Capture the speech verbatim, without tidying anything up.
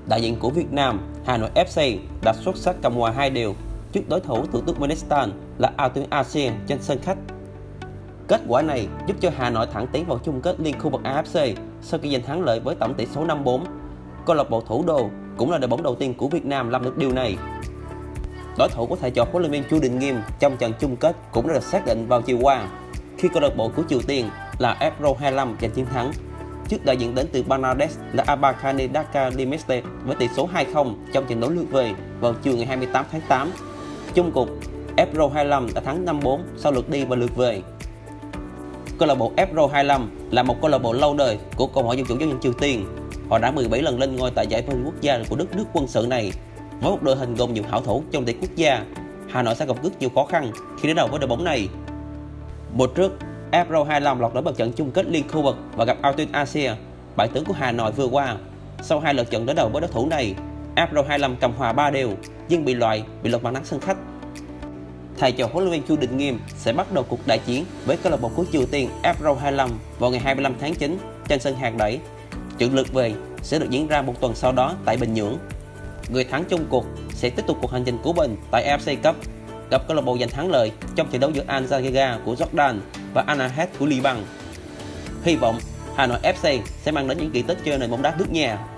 đại diện của Việt Nam, Hà Nội ép xê đã xuất sắc cầm hòa hai đều trước đối thủ từ Turkmenistan là áo tuyển ASEAN trên sân khách. Kết quả này giúp cho Hà Nội thẳng tiến vào chung kết liên khu vực a ép xê sau khi giành thắng lợi với tổng tỷ số năm bốn. Câu lạc bộ thủ đô cũng là đội bóng đầu tiên của Việt Nam làm được điều này. Đối thủ của thầy trò huấn luyện viên Chu Đình Nghiêm trong trận chung kết cũng đã được xác định vào chiều qua khi câu lạc bộ của Triều Tiên là F R hai lăm giành chiến thắng trước đại diện đến từ Bangladesh là Abakhane Dhaka Limited với tỷ số hai không trong trận đấu lượt về vào chiều ngày hai mươi tám tháng tám. Chung cuộc, F R hai lăm đã thắng năm bốn sau lượt đi và lượt về. Câu lạc bộ F R hai lăm là một câu lạc bộ lâu đời của Cộng hòa Dân chủ Nhân dân Triều Tiên. Họ đã mười bảy lần lên ngôi tại giải vô địch quốc gia của đất nước quân sự này. Với một đội hình gồm nhiều hảo thủ trong tỷ quốc gia, Hà Nội sẽ gặp rất nhiều khó khăn khi đối đầu với đội bóng này. Mùa trước, F R hai lăm lọt đến vào trận chung kết liên khu vực và gặp áo tuyển ASEAN, bại tướng của Hà Nội vừa qua. Sau hai lượt trận đối đầu với đối thủ này, F R hai lăm cầm hòa ba đều nhưng bị loại bị lột bằng nắng sân khách. Thầy trò huấn luyện viên Chu Đình Nghiêm sẽ bắt đầu cuộc đại chiến với câu lạc bộ của Triều Tiên F R hai lăm vào ngày hai mươi lăm tháng chín trên sân Hàn Đẩy. Trận lượt về sẽ được diễn ra một tuần sau đó tại Bình Nhưỡng. Người thắng chung cuộc sẽ tiếp tục cuộc hành trình của mình tại a ép xê Cup, gặp câu lạc bộ giành thắng lợi trong trận đấu giữa Al Zaghega của Jordan và Al-Ahad của Liban. Hy vọng Hà Nội ép xê sẽ mang đến những kỳ tích cho nền bóng đá nước nhà.